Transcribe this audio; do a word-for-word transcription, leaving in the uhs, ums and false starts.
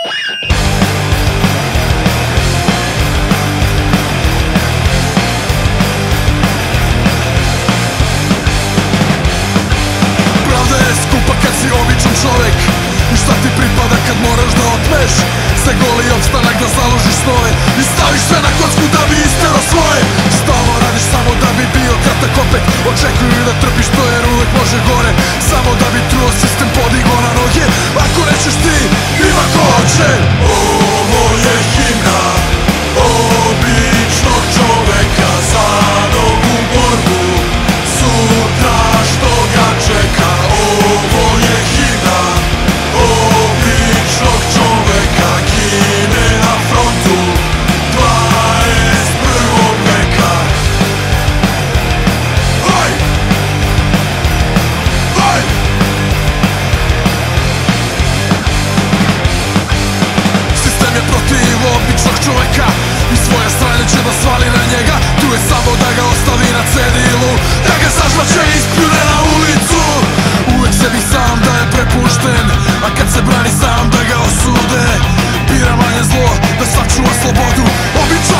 Pravda je skupa kad si običan čovek. I šta ti pripada kad moraš da otmeš sve goli opstanak, da založiš snove i staviš sve na kocku da bi istero svoje. Stalno radiš samo da bi bio kratak opet. Očekuju da trpiš to jer uvek može gore. Samo da bi truo sistem podigo na noge. Ako nećeš ti, ima ko hoće. Ovo je himna običnog čoveka za novu borbu sutra što ga čeka. Ovo je himna običnog čoveka, gine na frontu dvadeset prvog veka. Haj! Haj! Sistem je protiv običnog čoveka i svoje strane će da svali na njega. Tu je samo da ga ostavi na cedilu, da ga zažvaće i ispljune na ulicu. Uvek sebi sam da je prepušten, a kad se brani sam da ga osude. Bira manje zlo, da sačuva slobodu. Obično